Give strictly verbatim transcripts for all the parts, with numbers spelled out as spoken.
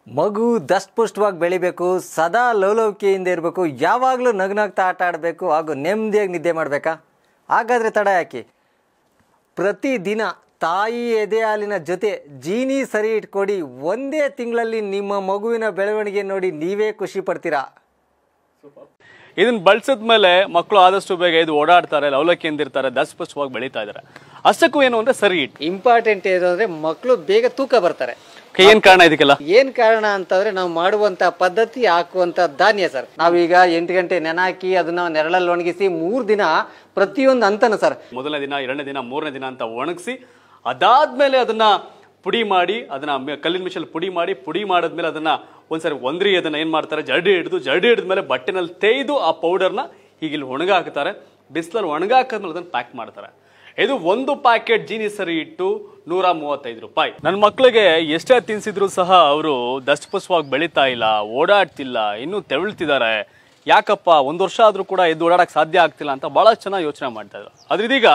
ಮಗು ದಷ್ಟಪುಷ್ಟವಾಗಿ ಬೆಳಿಬೇಕು, ಸದಾ ಲವಲವಿಕೆಯಿಂದ ಇರಬೇಕು, ಯಾವಾಗಲೂ ನಗ್ನಗ್ತಾ ಆಟ ಆಡಬೇಕು ಹಾಗೂ ನೆಮ್ಮದಿಯಾಗಿ ನಿದ್ದೆ ಮಾಡಬೇಕಾ? ಹಾಗಾದರೆ ತಡ ಯಾಕೆ? ಪ್ರತಿದಿನ ತಾಯಿ ಎದೆ ಹಾಲಿನ ಜೊತೆ ಜೀನಿ ಸರಿ ಇಟ್ಕೊಡಿ. ಒಂದೇ ತಿಂಗಳಲ್ಲಿ ನಿಮ್ಮ ಮಗುವಿನ ಬೆಳವಣಿಗೆ ನೋಡಿ ನೀವೇ ಖುಷಿ ಪಡ್ತೀರಾ. ಇದನ್ನ ಬಳಸಿದ ಮೇಲೆ ಮಕ್ಕಳು ಆದಷ್ಟು ಬೇಗ ಇದು ಓಡಾಡ್ತಾರೆ, ಲವಲವಿಕೆಯಿಂದ ಇರ್ತಾರೆ, ದಷ್ಟಪುಷ್ಟವಾಗಿ ಬೆಳೀತಾ ಇದ್ದಾರೆ. ಅಷ್ಟಕ್ಕೂ ಏನು ಅಂದ್ರೆ ಸರಿ ಇಟ್ ಇಂಪಾರ್ಟೆಂಟ್ ಏನು ಅಂದ್ರೆ ಮಕ್ಕಳು ಬೇಗ ತೂಕ ಬರ್ತಾರೆ. ಏನ್ ಕಾರಣ ಇದಕ್ಕೆಲ್ಲ? ಏನ್ ಕಾರಣ ಅಂತಂದ್ರೆ ನಾವು ಮಾಡುವಂತ ಪದ್ಧತಿ, ಹಾಕುವಂತ ಧಾನ್ಯ ಸರ್. ನಾವೀಗ ಎಂಟು ಗಂಟೆ ನೆನಾಕಿ ಅದನ್ನ ನೆರಳಲ್ಲಿ ಒಣಗಿಸಿ ಮೂರ್ ದಿನ ಪ್ರತಿಯೊಂದು ಅಂತನು ಸರ್, ಮೊದಲನೇ ದಿನ, ಎರಡನೇ ದಿನ, ಮೂರನೇ ದಿನ ಅಂತ ಒಣಗಿಸಿ ಅದಾದ್ಮೇಲೆ ಅದನ್ನ ಪುಡಿ ಮಾಡಿ, ಅದನ್ನ ಕಲ್ಲಿನ ಮಿಷಲ್ ಪುಡಿ ಮಾಡಿ, ಪುಡಿ ಮಾಡಿದ್ಮೇಲೆ ಅದನ್ನ ಒಂದ್ಸರಿ ಒಂದ್ರಿ ಅದನ್ನ ಏನ್ ಮಾಡ್ತಾರೆ, ಜರಡಿ ಹಿಡಿದು ಜರಡಿ ಹಿಡಿದ್ಮೇಲೆ ಬಟ್ಟೆನಲ್ಲಿ ತೇಯ್ದು ಆ ಪೌಡರ್ನ ಈಗ ಇಲ್ಲಿ ಒಣಗ ಹಾಕ್ತಾರೆ. ಬಿಸಿಲಲ್ಲಿ ಒಣಗ ಹಾಕಿದ್ಮೇಲೆ ಅದನ್ನ ಪ್ಯಾಕ್ ಮಾಡ್ತಾರೆ. ಇದು ಒಂದು ಪ್ಯಾಕೆಟ್ ಜೀನಿ ಸರಿ ಇಟ್ಟು ನೂರ ಮೂವತ್ತೈದು ರೂಪಾಯಿ. ನನ್ನ ಮಕ್ಕಳಿಗೆ ಎಷ್ಟೇ ತಿನ್ಸಿದ್ರು ಸಹ ಅವರು ದಷ್ಟಪುಷ್ಟವಾಗಿ ಬೆಳೀತಾ ಇಲ್ಲ, ಓಡಾಡ್ತಿಲ್ಲ, ಇನ್ನೂ ತೆವಳ್ತಿದ್ದಾರೆ. ಯಾಕಪ್ಪ ಒಂದ್ ವರ್ಷ ಆದ್ರೂ ಕೂಡ ಎದ್ದು ಓಡಾಡಕ್ ಸಾಧ್ಯ ಆಗ್ತಿಲ್ಲ ಅಂತ ಬಹಳ ಚೆನ್ನಾಗಿ ಯೋಚನೆ ಮಾಡ್ತಾ ಇದ್ರು. ಆದ್ರೆ ಇದೀಗ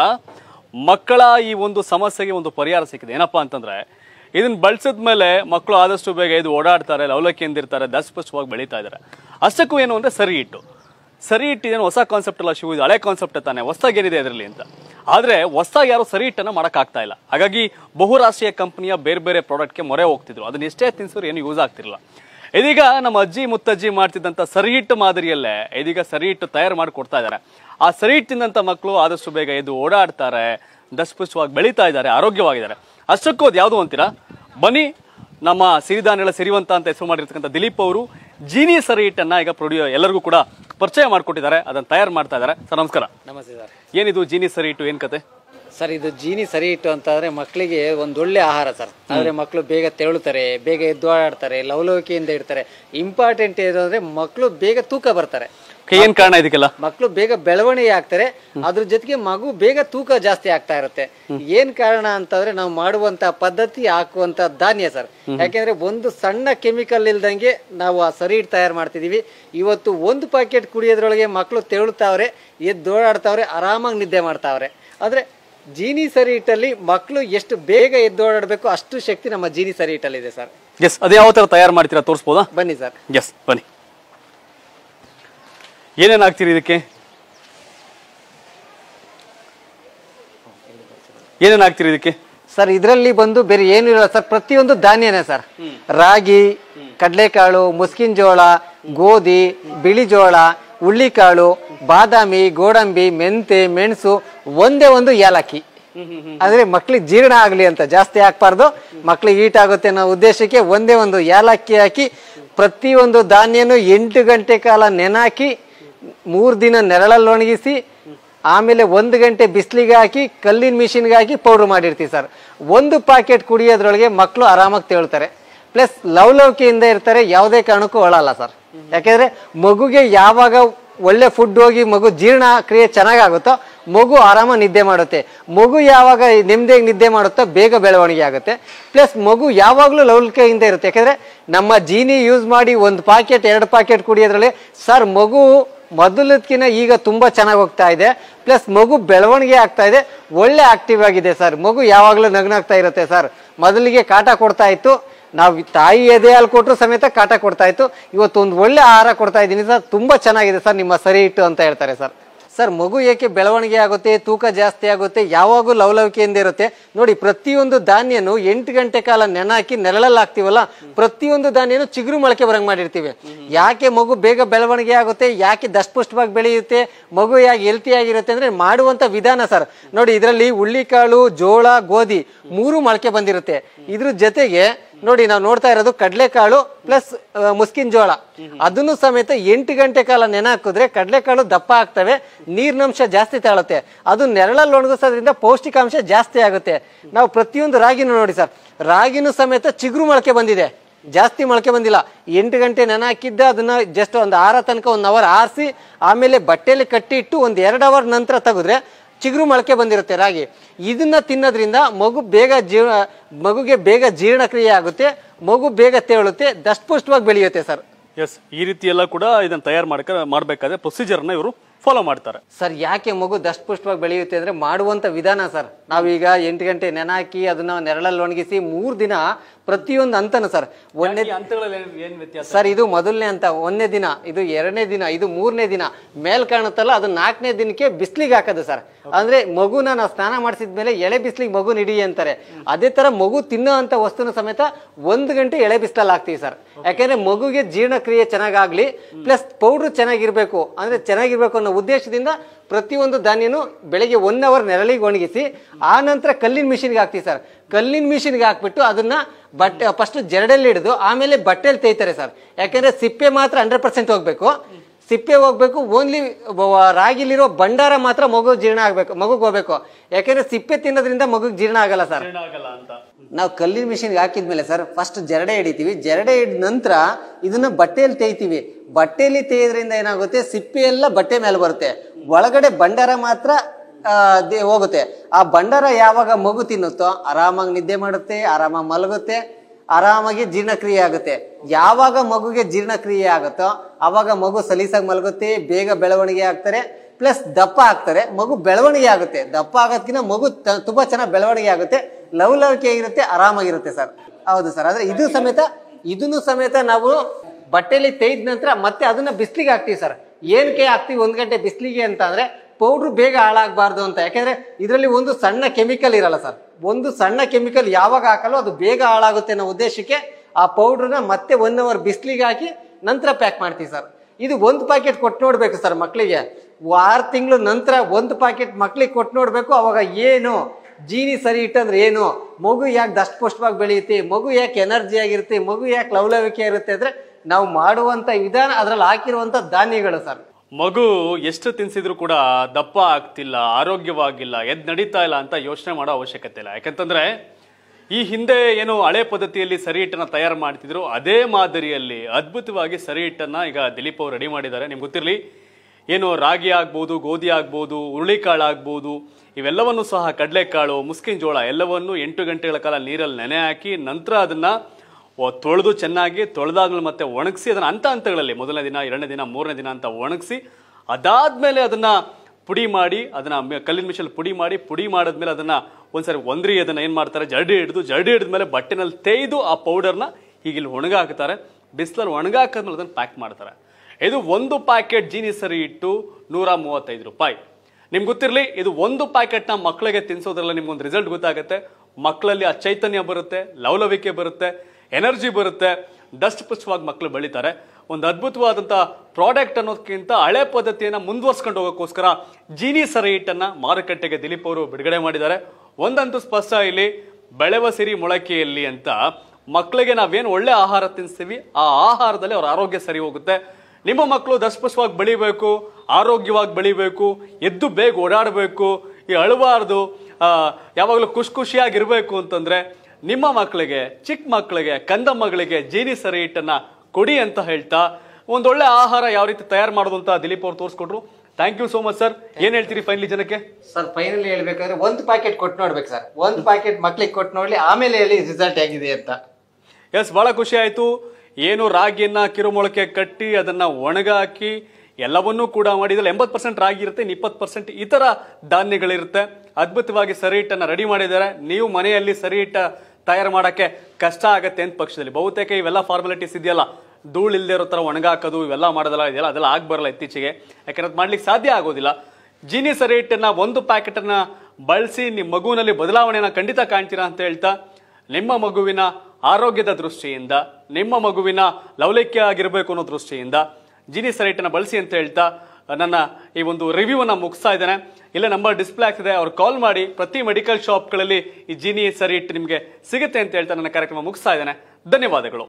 ಮಕ್ಕಳ ಈ ಒಂದು ಸಮಸ್ಯೆಗೆ ಒಂದು ಪರಿಹಾರ ಸಿಕ್ಕಿದೆ. ಏನಪ್ಪಾ ಅಂತಂದ್ರೆ ಇದನ್ನ ಬಳಸಿದ ಮೇಲೆ ಮಕ್ಕಳು ಆದಷ್ಟು ಬೇಗ ಇದು ಓಡಾಡ್ತಾರೆ, ಲವಲವಿಕೆಯಿಂದ ಇರ್ತಾರೆ, ದಷ್ಟಪುಷ್ಟವಾಗಿ ಬೆಳೀತಾ ಇದ್ದಾರೆ. ಅಷ್ಟಕ್ಕೂ ಏನು ಅಂದ್ರೆ ಸರಿ ಇಟ್ಟು ಸರಿ ಇಟ್ಟಿದೇನು ಹೊಸ ಕಾನ್ಸೆಪ್ಟ್ ಅಲ್ಲ ಶಿವ, ಇದು ಹಳೆ ಕಾನ್ಸೆಪ್ಟ್ ತಾನೆ, ಹೊಸದಾಗಿ ಏನಿದೆ ಅದರಲ್ಲಿ ಅಂತ. ಆದ್ರೆ ಹೊಸದಾಗಿ ಯಾರು ಸರಿ ಹಿಟ್ಟನ್ನ ಮಾಡಕ್ ಆಗ್ತಾ ಇಲ್ಲ. ಹಾಗಾಗಿ ಬಹುರಾಷ್ಟ್ರೀಯ ಕಂಪನಿಯ ಬೇರೆ ಬೇರೆ ಪ್ರಾಡಕ್ಟ್ಗೆ ಮೊರೆ ಹೋಗ್ತಿದ್ರು. ಅದನ್ನ ಎಷ್ಟೇ ತಿನ್ಸಿದ್ರು ಏನು ಯೂಸ್ ಆಗ್ತಿರಲಿಲ್ಲ. ಇದೀಗ ನಮ್ಮ ಅಜ್ಜಿ ಮುತ್ತಜ್ಜಿ ಮಾಡ್ತಿದ್ದಂತ ಸರಿ ಹಿಟ್ಟು ಮಾದರಿಯಲ್ಲೇ ಇದೀಗ ಸರಿ ಹಿಟ್ಟು ತಯಾರು ಮಾಡಿ ಕೊಡ್ತಾ ಇದ್ದಾರೆ. ಆ ಸರಿ ಹಿಟ್ಟಿನಂತ ಮಕ್ಕಳು ಆದಷ್ಟು ಬೇಗ ಎದ್ದು ಓಡಾಡ್ತಾರೆ, ದಷ್ಟಪುಷ್ಟವಾಗಿ ಬೆಳೀತಾ ಇದ್ದಾರೆ, ಆರೋಗ್ಯವಾಗಿದ್ದಾರೆ. ಅಷ್ಟಕ್ಕೂ ಅದು ಯಾವುದು ಅಂತೀರಾ? ಬನ್ನಿ, ನಮ್ಮ ಸಿರಿಧಾನ್ಯಗಳ ಸಿರಿವಂತ ಅಂತ ಹೆಸರು ಮಾಡಿರ್ತಕ್ಕಂಥ ದಿಲೀಪ್ ಅವರು ಜೀನಿ ಸರಿ ಹಿಟ್ಟನ್ನ ಈಗ ಪ್ರೊಡ್ಯೂ ಎಲ್ಲರಿಗೂ ಕೂಡ ಪರಿಚಯ ಮಾಡ್ಕೊಟ್ಟಿದ್ದಾರೆ, ಅದನ್ನ ತಯಾರು ಮಾಡ್ತಾ ಇದ್ದಾರೆ. ಸರ್ ನಮಸ್ಕಾರ. ನಮಸ್ತೆ ಸರ್. ಏನಿದು ಜೀನಿ ಸರಿ ಹಿಟ್ಟು, ಏನ್ ಕತೆ? ಸರ್, ಇದು ಜೀನಿ ಸರಿ ಇಟ್ಟು ಅಂತಂದ್ರೆ ಮಕ್ಕಳಿಗೆ ಒಂದೊಳ್ಳೆ ಆಹಾರ ಸರ್. ಆದ್ರೆ ಮಕ್ಕಳು ಬೇಗ ತೆವಳುತ್ತಾರೆ, ಬೇಗ ಎದ್ದು ಆಡ್ತಾರೆ, ಲವಲವಿಕೆಯಿಂದ ಇರ್ತಾರೆ. ಇಂಪಾರ್ಟೆಂಟ್ ಏನು ಅಂದ್ರೆ ಮಕ್ಕಳು ಬೇಗ ತೂಕ ಬರ್ತಾರೆ. ಏನ್ ಕಾರಣ ಇದಕ್ಕೆಲ್ಲ? ಮಕ್ಕಳು ಬೇಗ ಬೆಳವಣಿಗೆ ಆಗ್ತಾರೆ, ಅದ್ರ ಜೊತೆಗೆ ಮಗು ಬೇಗ ತೂಕ ಜಾಸ್ತಿ ಆಗ್ತಾ ಇರುತ್ತೆ. ಏನ್ ಕಾರಣ ಅಂತಂದ್ರೆ ನಾವು ಮಾಡುವಂತ ಪದ್ಧತಿ, ಹಾಕುವಂತ ಧಾನ್ಯ ಸರ್. ಯಾಕೆಂದ್ರೆ ಒಂದು ಸಣ್ಣ ಕೆಮಿಕಲ್ ಇಲ್ದಂಗೆ ನಾವು ಆ ಸರಿ ಹಿಟ್ಟು ತಯಾರು ಮಾಡ್ತಿದೀವಿ. ಇವತ್ತು ಒಂದು ಪ್ಯಾಕೆಟ್ ಕುಡಿಯೋದ್ರೊಳಗೆ ಮಕ್ಕಳು ತೆವಳುತ್ತಾವ್ರೆ, ಎದ್ದೋಡಾಡ್ತಾವ್ರೆ, ಆರಾಮಾಗಿ ನಿದ್ದೆ ಮಾಡ್ತಾವ್ರೆ. ಆದ್ರೆ ಜೀನಿ ಸರಿ ಹಿಟ್ಟಲ್ಲಿ ಮಕ್ಕಳು ಎಷ್ಟು ಬೇಗ ಎದ್ದೋಡಾಡ್ಬೇಕು ಅಷ್ಟು ಶಕ್ತಿ ನಮ್ಮ ಜೀನಿ ಸರಿ ಹಿಟ್ಟಲ್ಲಿ ಇದೆ ಸರ್. ಎಸ್, ಅದೇ ಯಾವ ತರ ತಯಾರು ಮಾಡ್ತೀರಾ ತೋರಿಸ್ಬೋದಾ? ಬನ್ನಿ ಸರ್. ಎಸ್ ಬನ್ನಿ. ಏನೇನ್ ಹಾಕ್ತೀರಿ ಇದಕ್ಕೆ? ಏನೇನ್ ಹಾಕ್ತೀರಿ ಇದಕ್ಕೆ? ಸರ್, ಇದರಲ್ಲಿ ಬಂದು ಬೇರೆ ಏನು ಇರಲ್ಲ ಸರ್, ಪ್ರತಿಯೊಂದು ಧಾನ್ಯನೇ ಸರ್. ರಾಗಿ, ಕಡಲೆಕಾಳು, ಮುಸ್ಕಿನ ಜೋಳ, ಗೋಧಿ, ಬಿಳಿ ಜೋಳ, ಹುಳ್ಳಿಕಾಳು, ಬಾದಾಮಿ, ಗೋಡಂಬಿ, ಮೆಂತೆ, ಮೆಣಸು, ಒಂದೇ ಒಂದು ಏಲಕ್ಕಿ. ಅಂದ್ರೆ ಮಕ್ಳಿಗೆ ಜೀರ್ಣ ಆಗ್ಲಿ ಅಂತ ಜಾಸ್ತಿ ಹಾಕ್ಬಾರ್ದು, ಮಕ್ಳಿಗೆ ಹೀಟ್ ಆಗುತ್ತೆ ಅನ್ನೋ ಉದ್ದೇಶಕ್ಕೆ ಒಂದೇ ಒಂದು ಏಲಕ್ಕಿ ಹಾಕಿ ಪ್ರತಿಯೊಂದು ಧಾನ್ಯನು ಎಂಟು ಗಂಟೆ ಕಾಲ ನೆನಾಕಿ ಮೂರ್ ದಿನ ನೆರಳಲ್ಲಿ ಒಣಗಿಸಿ ಆಮೇಲೆ ಒಂದು ಗಂಟೆ ಬಿಸಿಲಿಗೆ ಹಾಕಿ ಕಲ್ಲಿನ ಮಿಷಿನ್ಗೆ ಹಾಕಿ ಪೌಡರ್ ಮಾಡಿರ್ತೀವಿ ಸರ್. ಒಂದು ಪ್ಯಾಕೆಟ್ ಕುಡಿಯೋದ್ರೊಳಗೆ ಮಕ್ಕಳು ಆರಾಮಾಗಿ ತೇಳ್ತಾರೆ, ಪ್ಲಸ್ ಲವಲವಿಕೆಯಿಂದ ಇರ್ತಾರೆ, ಯಾವುದೇ ಕಾರಣಕ್ಕೂ ಒಳಲ್ಲ ಸರ್. ಯಾಕೆಂದ್ರೆ ಮಗುಗೆ ಯಾವಾಗ ಒಳ್ಳೆ ಫುಡ್ ಹೋಗಿ ಮಗು ಜೀರ್ಣ ಕ್ರಿಯೆ ಚೆನ್ನಾಗಾಗುತ್ತೋ ಮಗು ಆರಾಮ ನಿದ್ದೆ ಮಾಡುತ್ತೆ. ಮಗು ಯಾವಾಗ ನೆಮ್ಮದಿಯಾಗಿ ನಿದ್ದೆ ಮಾಡುತ್ತೋ ಬೇಗ ಬೆಳವಣಿಗೆ ಆಗುತ್ತೆ. ಪ್ಲಸ್ ಮಗು ಯಾವಾಗಲೂ ಲವಲವಿಕೆಯಿಂದ ಇರುತ್ತೆ. ಯಾಕಂದ್ರೆ ನಮ್ಮ ಜೀನಿ ಯೂಸ್ ಮಾಡಿ ಒಂದು ಪ್ಯಾಕೆಟ್ ಎರಡು ಪ್ಯಾಕೆಟ್ ಕುಡಿಯೋದ್ರಲ್ಲಿ ಸರ್ ಮಗು ಮೊದಲದಕ್ಕಿಂತ ಈಗ ತುಂಬಾ ಚೆನ್ನಾಗಿ ಹೋಗ್ತಾ ಇದೆ. ಪ್ಲಸ್ ಮಗು ಬೆಳವಣಿಗೆ ಆಗ್ತಾ ಇದೆ, ಒಳ್ಳೆ ಆಕ್ಟಿವ್ ಆಗಿದೆ ಸರ್. ಮಗು ಯಾವಾಗಲೂ ನಗ್ನಾಗ್ತಾ ಇರುತ್ತೆ ಸರ್. ಮೊದಲಿಗೆ ಕಾಟ ಕೊಡ್ತಾ ಇತ್ತು, ನಾವು ತಾಯಿ ಎದೆ ಹಾಲು ಕೊಟ್ಟರು ಸಮೇತ ಕಾಟ ಕೊಡ್ತಾ ಇತ್ತು. ಇವತ್ತು ಒಂದು ಒಳ್ಳೆ ಆಹಾರ ಕೊಡ್ತಾ ಇದ್ದೀನಿ ಸರ್, ತುಂಬಾ ಚೆನ್ನಾಗಿದೆ ಸರ್ ನಿಮ್ಮ ಸರಿ ಇಟ್ಟು ಅಂತ ಹೇಳ್ತಾರೆ ಸರ್. ಸರ್, ಮಗು ಏಕೆ ಬೆಳವಣಿಗೆ ಆಗುತ್ತೆ, ತೂಕ ಜಾಸ್ತಿ ಆಗುತ್ತೆ, ಯಾವಾಗೂ ಲವಲವಿಕೆಯಿಂದ ಇರುತ್ತೆ ನೋಡಿ. ಪ್ರತಿಯೊಂದು ಧಾನ್ಯನು ಎಂಟು ಗಂಟೆ ಕಾಲ ನೆನಾಕಿ ನೆರಳಲ್ಲಿ ಹಾಕ್ತಿವಲ್ಲ, ಪ್ರತಿಯೊಂದು ಧಾನ್ಯನು ಚಿಗುರು ಮೊಳಕೆ ಬರಂಗ್ ಮಾಡಿರ್ತೀವಿ. ಯಾಕೆ ಮಗು ಬೇಗ ಬೆಳವಣಿಗೆ ಆಗುತ್ತೆ, ಯಾಕೆ ದಷ್ಟಪುಷ್ಟವಾಗಿ ಬೆಳೆಯುತ್ತೆ, ಮಗು ಯಾಕೆ ಹೆಲ್ತಿ ಆಗಿರುತ್ತೆ ಅಂದ್ರೆ ಮಾಡುವಂತ ವಿಧಾನ ಸರ್. ನೋಡಿ, ಇದರಲ್ಲಿ ಹುಳ್ಳಿಕಾಳು, ಜೋಳ, ಗೋಧಿ ಮೂರು ಮೊಳಕೆ ಬಂದಿರುತ್ತೆ. ಇದ್ರ ಜೊತೆಗೆ ನೋಡಿ ನಾವು ನೋಡ್ತಾ ಇರೋದು ಕಡಲೆಕಾಳು ಪ್ಲಸ್ ಮುಸ್ಕಿನ ಜೋಳ, ಅದನ್ನು ಸಮೇತ ಎಂಟು ಗಂಟೆ ಕಾಲ ನೆನೆ ಹಾಕಿದ್ರೆ ಕಡಲೆಕಾಳು ದಪ್ಪ ಆಗ್ತವೆ, ನೀರಿನಂಶ ಜಾಸ್ತಿ ತಾಳುತ್ತೆ, ಅದು ನೆರಳಲ್ಲಿ ಒಣಗಿಸೋದ್ರಿಂದ ಪೌಷ್ಟಿಕಾಂಶ ಜಾಸ್ತಿ ಆಗುತ್ತೆ. ನಾವು ಪ್ರತಿಯೊಂದು ರಾಗಿನೂ ನೋಡಿ ಸರ್, ರಾಗಿನೂ ಸಮೇತ ಚಿಗುರು ಮೊಳಕೆ ಬಂದಿದೆ, ಜಾಸ್ತಿ ಮೊಳಕೆ ಬಂದಿಲ್ಲ. ಎಂಟು ಗಂಟೆ ನೆನೆ ಹಾಕಿದ್ದ ಅದನ್ನ ಜಸ್ಟ್ ಒಂದು ಆರ ತನಕ ಒಂದು ಅವರ್ ಆರಿಸಿ ಆಮೇಲೆ ಬಟ್ಟೆಯಲ್ಲಿ ಕಟ್ಟಿ ಇಟ್ಟು ಒಂದು ಎರಡು ಅವರ್ ನಂತರ ತೆಗೆದ್ರೆ ಚಿಗುರು ಮೊಳಕೆ ಬಂದಿರುತ್ತೆ ರಾಗಿ. ಇದನ್ನ ತಿನ್ನೋದ್ರಿಂದ ಮಗು ಬೇಗ ಜೀವ ಮಗುಗೆ ಬೇಗ ಜೀರ್ಣಕ್ರಿಯೆ ಆಗುತ್ತೆ, ಮಗು ಬೇಗ ತೇಳುತ್ತೆ, ದಷ್ಟಪುಷ್ಟವಾಗಿ ಬೆಳೆಯುತ್ತೆ ಸರ್. ಎಸ್, ಈ ರೀತಿ ಎಲ್ಲ ಕೂಡ ಇದನ್ನ ತಯಾರು ಮಾಡಕ ಮಾಡಬೇಕಾದ್ರೆ ಪ್ರೊಸೀಜರ್ನ ಇವರು ಫಾಲೋ ಮಾಡ್ತಾರೆ ಸರ್. ಯಾಕೆ ಮಗು ದಷ್ಟಪುಷ್ಟವಾಗಿ ಬೆಳೆಯುತ್ತೆ ಅಂದ್ರೆ ಮಾಡುವಂತ ವಿಧಾನ ಸರ್. ನಾವೀಗ ಎಂಟು ಗಂಟೆ ನೆನೆ ಹಾಕಿ ಅದನ್ನ ನೆರಳಲ್ಲಿ ಒಣಗಿಸಿ ಮೂರ್ ದಿನ ಪ್ರತಿಯೊಂದು ಹಂತನು ಸರ್. ಒಂದನೇ ಹಂತಗಳಲ್ಲಿ ಏನ್ ವ್ಯತ್ಯಾಸ ಸರ್? ಇದು ಮೊದಲನೇ ಹಂತ, ಒಂದನೇ ದಿನ, ಇದು ಎರಡನೇ ದಿನ, ಇದು ಮೂರನೇ ದಿನ. ಮೇಲ್ ಕಾಣುತ್ತಲ್ಲ ಅದು ನಾಲ್ಕನೇ ದಿನಕ್ಕೆ ಬಿಸ್ಲಿಗೆ ಹಾಕೋದು ಸರ್. ಅಂದ್ರೆ ಮಗುನ ನಾವು ಸ್ನಾನ ಮಾಡಿಸಿದ್ಮೇಲೆ ಎಳೆ ಬಿಸ್ಲಿಗೆ ಮಗು ಹಿಡಿ ಅಂತಾರೆ. ಅದೇ ತರ ಮಗು ತಿನ್ನೋ ಅಂತ ವಸ್ತುನ ಸಮೇತ ಒಂದು ಗಂಟೆ ಎಳೆ ಬಿಸಿಲಲ್ಲಿ ಹಾಕ್ತೀವಿ ಸರ್. ಯಾಕಂದ್ರೆ ಮಗುಗೆ ಜೀರ್ಣಕ್ರಿಯೆ ಚೆನ್ನಾಗಾಗ್ಲಿ, ಪ್ಲಸ್ ಪೌಡ್ರ್ ಚೆನ್ನಾಗಿರ್ಬೇಕು, ಅಂದ್ರೆ ಚೆನ್ನಾಗಿರ್ಬೇಕು ಅನ್ನೋ ಉದ್ದೇಶದಿಂದ ಪ್ರತಿಯೊಂದು ಧಾನ್ಯನು ಬೆಳಿಗ್ಗೆ ಒನ್ ಅವರ್ ನೆರಳಿಗೆ ಒಣಗಿಸಿ ಆ ನಂತರ ಕಲ್ಲಿನ ಮಿಷಿನ್ಗೆ ಹಾಕ್ತೀವಿ ಸರ್. ಕಲ್ಲಿನ ಮಿಷಿನ್ಗೆ ಹಾಕ್ಬಿಟ್ಟು ಅದನ್ನ ಬಟ್ಟೆ ಫಸ್ಟ್ ಜರಡಲ್ಲಿ ಹಿಡಿದು ಆಮೇಲೆ ಬಟ್ಟೆಯಲ್ಲಿ ತೇಯ್ತಾರೆ ಸರ್. ಯಾಕಂದ್ರೆ ಸಿಪ್ಪೆ ಮಾತ್ರ ಹಂಡ್ರೆಡ್ ಪರ್ಸೆಂಟ್ ಹೋಗ್ಬೇಕು, ಸಿಪ್ಪೆ ಹೋಗ್ಬೇಕು. ಓನ್ಲಿ ರಾಗಿಲಿರೋ ಭಂಡಾರ ಮಾತ್ರ ಮಗು ಜೀರ್ಣ ಆಗ್ಬೇಕು, ಮಗುಗೆ ಹೋಗ್ಬೇಕು. ಯಾಕಂದ್ರೆ ಸಿಪ್ಪೆ ತಿನ್ನೋದ್ರಿಂದ ಮಗುಗೆ ಜೀರ್ಣ ಆಗಲ್ಲ ಸರ್. ನಾವು ಕಲ್ಲಿನ ಮಿಷಿನ್ಗೆ ಹಾಕಿದ್ಮೇಲೆ ಸರ್ ಫಸ್ಟ್ ಜರಡೆ ಹಿಡಿತೀವಿ. ಜರಡೆ ಹಿಡಿದ ನಂತರ ಇದನ್ನ ಬಟ್ಟೆಯಲ್ಲಿ ತೇಯ್ತೀವಿ. ಬಟ್ಟೆಯಲ್ಲಿ ತೇಯೋದ್ರಿಂದ ಏನಾಗುತ್ತೆ, ಸಿಪ್ಪೆ ಎಲ್ಲ ಬಟ್ಟೆ ಮೇಲೆ ಬರುತ್ತೆ, ಒಳಗಡೆ ಭಂಡಾರ ಮಾತ್ರ ಹೋಗುತ್ತೆ. ಆ ಭಂಡಾರ ಯಾವಾಗ ಮಗು ತಿನ್ನುತ್ತೋ ಆರಾಮಾಗಿ ನಿದ್ದೆ ಮಾಡುತ್ತೆ, ಆರಾಮಾಗಿ ಮಲಗುತ್ತೆ, ಆರಾಮಾಗಿ ಜೀರ್ಣಕ್ರಿಯೆ ಆಗುತ್ತೆ. ಯಾವಾಗ ಮಗುಗೆ ಜೀರ್ಣಕ್ರಿಯೆ ಆಗುತ್ತೋ ಅವಾಗ ಮಗು ಸಲೀಸಾಗಿ ಮಲಗುತ್ತೆ, ಬೇಗ ಬೆಳವಣಿಗೆ ಆಗ್ತಾರೆ, ಪ್ಲಸ್ ದಪ್ಪ ಆಗ್ತಾರೆ. ಮಗು ಬೆಳವಣಿಗೆ ಆಗುತ್ತೆ. ದಪ್ಪ ಆಗೋದ್ಕಿಂತ ಮಗು ತುಂಬಾ ಚೆನ್ನಾಗಿ ಬೆಳವಣಿಗೆ ಆಗುತ್ತೆ, ಲವಲವಿಕೆ ಇರುತ್ತೆ, ಆರಾಮಾಗಿರುತ್ತೆ ಸರ್. ಹೌದು ಸರ್. ಆದ್ರೆ ಇದು ಸಮೇತ ಇದನ್ನು ಸಮೇತ ನಾವು ಬಟ್ಟೆಯಲ್ಲಿ ತೇಯ್ದ ನಂತರ ಮತ್ತೆ ಅದನ್ನ ಬಿಸ್ಲಿಗೆ ಹಾಕ್ತಿವಿ ಸರ್. ಏನಕ್ಕೆ ಹಾಕ್ತಿವಿ ಒಂದ್ ಗಂಟೆ ಬಿಸ್ಲಿಗೆ ಅಂತ ಅಂದ್ರೆ ಪೌಡ್ರು ಬೇಗ ಹಾಳಾಗಬಾರ್ದು ಅಂತ. ಯಾಕಂದ್ರೆ ಇದರಲ್ಲಿ ಒಂದು ಸಣ್ಣ ಕೆಮಿಕಲ್ ಇರಲ್ಲ ಸರ್. ಒಂದು ಸಣ್ಣ ಕೆಮಿಕಲ್ ಯಾವಾಗ ಹಾಕಲ್ಲೋ ಅದು ಬೇಗ ಹಾಳಾಗುತ್ತೆ ಅನ್ನೋ ಉದ್ದೇಶಕ್ಕೆ ಆ ಪೌಡ್ರನ್ನ ಮತ್ತೆ ಒನ್ ಅವರ್ ಬಿಸ್ಲಿಗೆ ಹಾಕಿ ನಂತರ ಪ್ಯಾಕ್ ಮಾಡ್ತೀವಿ ಸರ್. ಇದು ಒಂದು ಪ್ಯಾಕೆಟ್ ಕೊಟ್ಟು ನೋಡ್ಬೇಕು ಸರ್ ಮಕ್ಕಳಿಗೆ. ಆರು ತಿಂಗಳು ನಂತರ ಒಂದು ಪ್ಯಾಕೆಟ್ ಮಕ್ಳಿಗೆ ಕೊಟ್ಟು ನೋಡ್ಬೇಕು. ಅವಾಗ ಏನು ಜೀನಿ ಸರಿ ಇಟ್ಟಂದ್ರೆ ಏನು, ಮಗು ಯಾಕೆ ದಷ್ಟಪುಷ್ಟವಾಗಿ ಬೆಳೆಯುತ್ತೆ, ಮಗು ಯಾಕೆ ಎನರ್ಜಿ ಆಗಿರುತ್ತೆ, ಮಗು ಯಾಕೆ ಲವಲವಿಕೆ ಇರುತ್ತೆ ಅಂದ್ರೆ ನಾವು ಮಾಡುವಂತ ವಿಧಾನ, ಅದ್ರಲ್ಲಿ ಹಾಕಿರುವಂತ ಧಾನ್ಯಗಳು ಸರ್. ಮಗು ಎಷ್ಟು ತಿನ್ಸಿದ್ರು ಕೂಡ ದಪ್ಪ ಆಗ್ತಿಲ್ಲ, ಆರೋಗ್ಯವಾಗಿಲ್ಲ, ಎದ್ ನಡೀತಾ ಇಲ್ಲ ಅಂತ ಯೋಚನೆ ಮಾಡೋ ಅವಶ್ಯಕತೆ ಇಲ್ಲ. ಯಾಕಂತಂದ್ರೆ ಈ ಹಿಂದೆ ಏನು ಹಳೆ ಪದ್ಧತಿಯಲ್ಲಿ ಸರಿ ಹಿಟ್ಟನ್ನ ತಯಾರು ಮಾಡ್ತಿದ್ರು ಅದೇ ಮಾದರಿಯಲ್ಲಿ ಅದ್ಭುತವಾಗಿ ಸರಿ ಹಿಟ್ಟನ್ನ ಈಗ ದಿಲೀಪ್ ಅವರು ರೆಡಿ ಮಾಡಿದ್ದಾರೆ. ನಿಮ್ಗೆ ಗೊತ್ತಿರಲಿ, ಏನು ರಾಗಿ ಆಗ್ಬೋದು, ಗೋಧಿ ಆಗ್ಬೋದು, ಹುರುಳಿಕಾಳು ಆಗ್ಬೋದು, ಇವೆಲ್ಲವನ್ನು ಸಹ ಕಡಲೆಕಾಳು, ಮುಸ್ಕಿನ ಜೋಳ ಎಲ್ಲವನ್ನು ಎಂಟು ಗಂಟೆಗಳ ಕಾಲ ನೀರಲ್ಲಿ ನೆನೆ ಹಾಕಿ ನಂತರ ಅದನ್ನ ತೊಳೆದು ಚೆನ್ನಾಗಿ ತೊಳೆದಾದ್ಮೇಲೆ ಮತ್ತೆ ಒಣಗಿಸಿ ಅದನ್ನ ಹಂತ ಹಂತಗಳಲ್ಲಿ ಮೊದಲನೇ ದಿನ, ಎರಡನೇ ದಿನ, ಮೂರನೇ ದಿನ ಅಂತ ಒಣಗಿಸಿ ಅದಾದ್ಮೇಲೆ ಅದನ್ನ ಪುಡಿ ಮಾಡಿ ಅದನ್ನ ಕಲ್ಲಿನ ಮಿಷನ್ ಪುಡಿ ಮಾಡಿ ಪುಡಿ ಮಾಡಿದ್ಮೇಲೆ ಅದನ್ನ ಒಂದ್ಸರಿ ಒಂದ್ರಿ ಅದನ್ನ ಏನ್ ಮಾಡ್ತಾರೆ, ಜರಡಿ ಹಿಡಿದು ಜರಡಿ ಹಿಡಿದ್ಮೇಲೆ ಬಟ್ಟೆನಲ್ಲಿ ತೇಯ್ದು ಆ ಪೌಡರ್ನ ಈಗ ಇಲ್ಲಿ ಒಣಗ ಹಾಕ್ತಾರೆ. ಬಿಸಿಲಲ್ಲಿ ಒಣಗ ಹಾಕಿದ್ಮೇಲೆ ಅದನ್ನ ಪ್ಯಾಕ್ ಮಾಡ್ತಾರೆ. ಇದು ಒಂದು ಪ್ಯಾಕೆಟ್ ಜೀನಿ ಸರಿ ಇಟ್ಟು ನೂರ ಮೂವತ್ತೈದು ರೂಪಾಯಿ. ನಿಮ್ಗೆ ಗೊತ್ತಿರಲಿ, ಇದು ಒಂದು ಪ್ಯಾಕೆಟ್ನ ಮಕ್ಕಳಿಗೆ ತಿನ್ಸೋದ್ರಲ್ಲ ನಿಮ್ಗೊಂದು ರಿಸಲ್ಟ್ ಗೊತ್ತಾಗುತ್ತೆ. ಮಕ್ಕಳಲ್ಲಿ ಆ ಚೈತನ್ಯ ಬರುತ್ತೆ, ಲವಲವಿಕೆ ಬರುತ್ತೆ, ಎನರ್ಜಿ ಬರುತ್ತೆ, ಡಸ್ಟ್ ಪುಷ್ಟವಾಗಿ ಮಕ್ಕಳು ಬೆಳೀತಾರೆ. ಒಂದು ಅದ್ಭುತವಾದಂಥ ಪ್ರಾಡಕ್ಟ್ ಅನ್ನೋದಕ್ಕಿಂತ ಹಳೆ ಪದ್ಧತಿಯನ್ನು ಮುಂದುವರ್ಸ್ಕೊಂಡು ಹೋಗೋಕ್ಕೋಸ್ಕರ ಜೀನಿ ಸರಿ ಹಿಟ್ಟನ್ನು ಮಾರುಕಟ್ಟೆಗೆ ದಿಲೀಪ್ ಅವರು ಬಿಡುಗಡೆ ಮಾಡಿದ್ದಾರೆ. ಒಂದಂತೂ ಸ್ಪಷ್ಟ, ಇಲ್ಲಿ ಬೆಳೆವ ಸಿರಿ ಮೊಳಕೆಯಲ್ಲಿ ಅಂತ ಮಕ್ಕಳಿಗೆ ನಾವೇನು ಒಳ್ಳೆ ಆಹಾರ ತಿನ್ನಿಸ್ತೀವಿ ಆ ಆಹಾರದಲ್ಲಿ ಅವ್ರ ಆರೋಗ್ಯ ಸರಿ ಹೋಗುತ್ತೆ. ನಿಮ್ಮ ಮಕ್ಕಳು ದಸ್ಪುಷ್ಟವಾಗಿ ಬೆಳಿಬೇಕು, ಆರೋಗ್ಯವಾಗಿ ಬೆಳಿಬೇಕು, ಎದ್ದು ಬೇಗ ಓಡಾಡಬೇಕು, ಈ ಅಳಬಾರ್ದು, ಯಾವಾಗಲೂ ಖುಷಿ ಖುಷಿಯಾಗಿರ್ಬೇಕು ಅಂತಂದ್ರೆ ನಿಮ್ಮ ಮಕ್ಕಳಿಗೆ, ಚಿಕ್ಕ ಮಕ್ಕಳಿಗೆ, ಕಂದ ಮಗಳಿಗೆ ಜೀನಿ ಸರಿ ಹಿಟ್ಟನ್ನ ಕೊಡಿ ಅಂತ ಹೇಳ್ತಾ ಒಂದೊಳ್ಳೆ ಆಹಾರ ಯಾವ ರೀತಿ ತಯಾರು ಮಾಡೋದು ಅಂತ ದಿಲೀಪ್ ಅವ್ರು ತೋರಿಸ್ಕೊಟ್ರು. Thank you so much sir. ಏನ್ ಹೇಳ್ತೀರಿ ಫೈನಲಿ ಜನಕ್ಕೆ? ಸರ್ ಫೈನಲಿ ಹೇಳ್ಬೇಕಾದ್ರೆ ಒಂದು ಪ್ಯಾಕೆಟ್ ಕೊಟ್ಟು ನೋಡ್ಬೇಕು ಸರ್. ಒಂದು ಪ್ಯಾಕೆಟ್ ಮಕ್ಳಿಗೆ ಕೊಟ್ಟು ನೋಡ್ಲಿ, ಆಮೇಲೆ ಹೇಳಿ ರಿಸಲ್ಟ್ ಹೇಗಿದೆ ಅಂತ. ಎಸ್, ಬಹಳ ಖುಷಿ ಆಯ್ತು. ಏನು ರಾಗಿಯನ್ನ ಕಿರುಮೊಳಕೆ ಕಟ್ಟಿ ಅದನ್ನ ಒಣಗಾಕಿ ಎಲ್ಲವನ್ನೂ ಕೂಡ ಮಾಡಿದ್ರೆ ಎಂಬತ್ತು ಪರ್ಸೆಂಟ್ ರಾಗಿ ಇರುತ್ತೆ, ಇಪ್ಪತ್ತು ಪರ್ಸೆಂಟ್ ಇತರ ಧಾನ್ಯಗಳಿರುತ್ತೆ. ಅದ್ಭುತವಾಗಿ ಸರಿ ಹಿಟ್ಟನ್ನ ರೆಡಿ ಮಾಡಿದ್ದಾರೆ. ನೀವು ಮನೆಯಲ್ಲಿ ಸರಿ ಹಿಟ್ಟ ತಯಾರು ಮಾಡಕ್ಕೆ ಕಷ್ಟ ಆಗತ್ತೆ ಅಂತ ಪಕ್ಷದಲ್ಲಿ ಬಹುತೇಕ ಇವೆಲ್ಲ ಫಾರ್ಮಾಲಿಟೀಸ್ ಇದೆಯಲ್ಲ, ಧೂಳು ಇಲ್ಲದೆ ಇರೋ ತರ ಒಣಗಾಕೋದು ಇವೆಲ್ಲ ಮಾಡೋದಲ್ಲ, ಇದೆಲ್ಲ ಅದೆಲ್ಲ ಆಗ್ಬರಲ್ಲ ಇತ್ತೀಚೆಗೆ. ಯಾಕಂದ್ರೆ ಅದು ಮಾಡ್ಲಿಕ್ಕೆ ಸಾಧ್ಯ ಆಗೋದಿಲ್ಲ. ಜೀನಿ ಸರಿ ಹಿಟ್ಟನ್ನ ಒಂದು ಪ್ಯಾಕೆಟ್ ಅನ್ನ ಬಳಸಿ ನಿಮ್ಮ ಮಗುವಿನಲ್ಲಿ ಬದಲಾವಣೆನ ಖಂಡಿತ ಕಾಣ್ತೀರಾ ಅಂತ ಹೇಳ್ತಾ, ನಿಮ್ಮ ಮಗುವಿನ ಆರೋಗ್ಯದ ದೃಷ್ಟಿಯಿಂದ, ನಿಮ್ಮ ಮಗುವಿನ ಲವಲವಿಕೆ ಆಗಿರ್ಬೇಕು ಅನ್ನೋ ದೃಷ್ಟಿಯಿಂದ ಜೀನಿ ಸರಿ ಹಿಟ್ಟನ್ನ ಬಳಸಿ ಅಂತ ಹೇಳ್ತಾ ನನ್ನ ಈ ಒಂದು ರಿವ್ಯೂ ಅನ್ನ ಮುಗಿಸ್ತಾ ಇದ್ದೇನೆ. ಇಲ್ಲೇ ನಂಬರ್ ಡಿಸ್ಪ್ಲೇ ಆಗ್ತಿದೆ, ಅವ್ರು ಕಾಲ್ ಮಾಡಿ. ಪ್ರತಿ ಮೆಡಿಕಲ್ ಶಾಪ್ಗಳಲ್ಲಿ ಈ ಜೀನಿ ಸರಿ ಹಿಟ್ಟು ನಿಮಗೆ ಸಿಗುತ್ತೆ ಅಂತ ಹೇಳ್ತಾ ನನ್ನ ಕಾರ್ಯಕ್ರಮ ಮುಗಿಸ್ತಾ ಇದ್ದೇನೆ. ಧನ್ಯವಾದಗಳು.